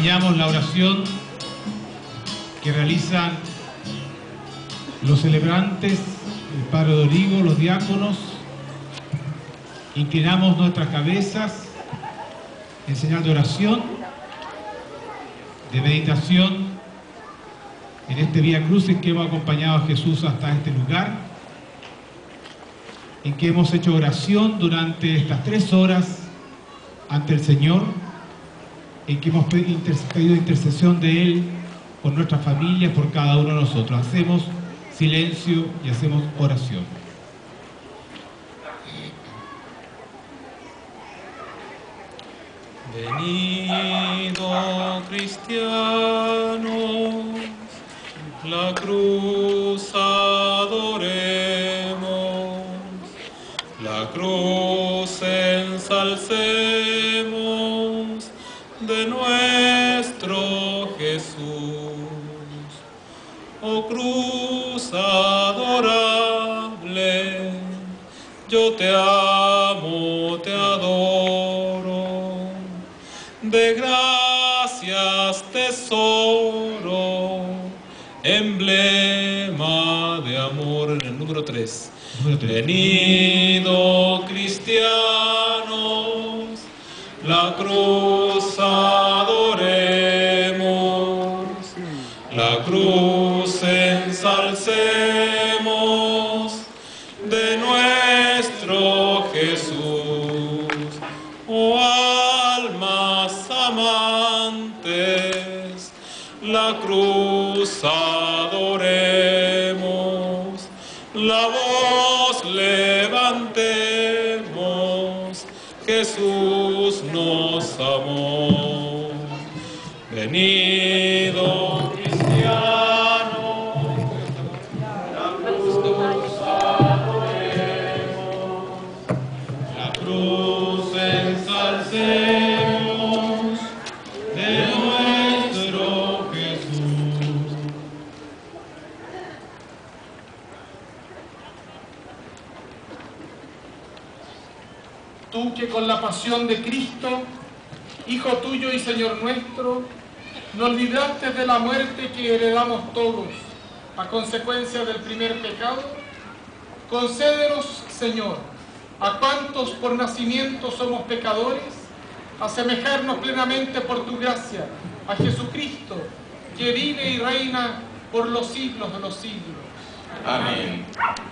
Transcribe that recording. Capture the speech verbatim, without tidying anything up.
acompañamos la oración que realizan los celebrantes, el Padre Dorigo, los diáconos. Inclinamos nuestras cabezas en señal de oración, de meditación en este Vía Crucis que hemos acompañado a Jesús hasta este lugar, en que hemos hecho oración durante estas tres horas ante el Señor, en que hemos pedido intercesión de Él por nuestras familias, por cada uno de nosotros. Hacemos silencio y hacemos oración. Venido, cristianos, la cruz adoremos, la cruz ensalcemos de nuestro Jesús. Oh cruz adorable, yo te amo, te adoro, de gracias tesoro, emblema de amor. En el número tres. Venido, cristianos, la cruz adoremos, la cruz ensalcemos de nuestro Jesús. Oh almas amantes, la cruz adoremos, la voz levantemos, Jesús nos amó. Venido, cristiano, la cruz adoremos, la cruz ensalcemos de nuestro Jesús. Tú que con la pasión de Cristo, Hijo tuyo y Señor nuestro, nos libraste de la muerte que heredamos todos a consecuencia del primer pecado, concédenos, Señor, a cuantos por nacimiento somos pecadores, asemejarnos plenamente por tu gracia a Jesucristo, que vive y reina por los siglos de los siglos. Amén.